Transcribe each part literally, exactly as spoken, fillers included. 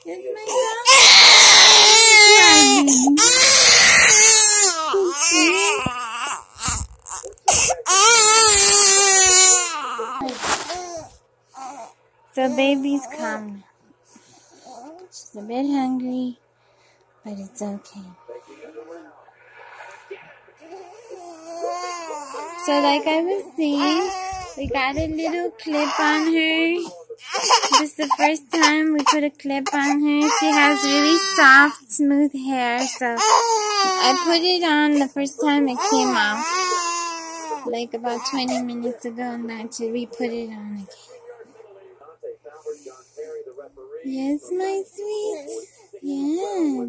Kiss my dog. So baby's come. She's a bit hungry, but it's okay. So like I was saying, we got a little clip on her. This is the first time we put a clip on her. She has really soft, smooth hair, so I put it on the first time it came off. Like about twenty minutes ago, and that's we put it on again. Yes, my sweet. Yes.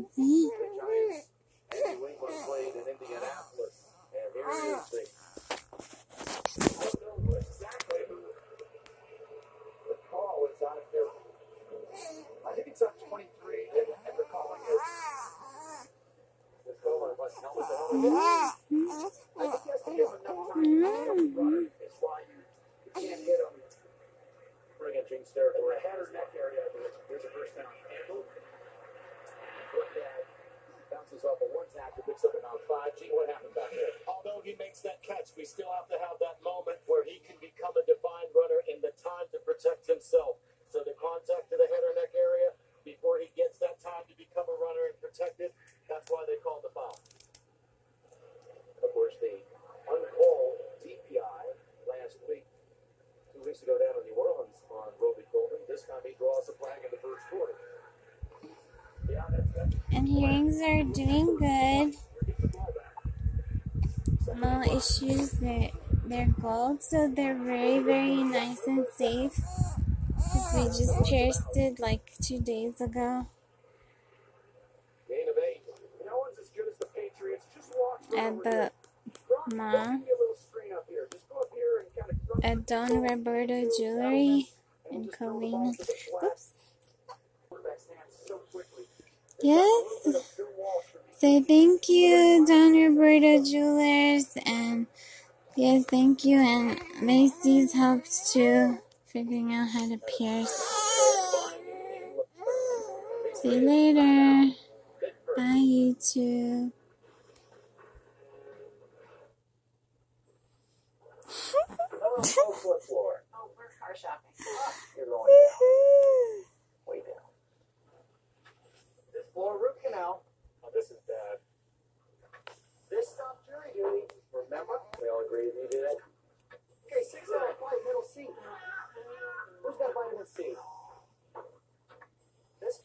I think it's up twenty-three, and they're calling it. The caller was no one. I think that's to give him enough time to run. It's why you can't hit him. Bring in Jinx territory. The head or neck area, there's a first down handle. Look at bounces off of one tackle, picks up about five. Gee, what happened back there? Although he makes that catch, we still have to have that moment where he can become a defined runner in the time to protect himself. So the contact to the head or neck area before he gets that time to become a runner and protect it, that's why they called the foul. Of course, the uncalled D P I last week, two weeks ago down in New Orleans on Roby Coleman. This time he draws a flag in the first quarter. Yeah, that's that. And hearings are doing good. No issues. They're, they're gold, so they're very, very nice and safe. Because we just pierced it like two days ago. Gain of eight. No one's as good as the Patriots. Just walk At the mall. At Don Roberto Jewelry in Covina. Oops. Yes. Say thank you, Don Roberto Jewelers. And yes, thank you. And Macy's helps too. Figuring out how to pierce. See you later. Bye, YouTube. Oh, we're car shopping.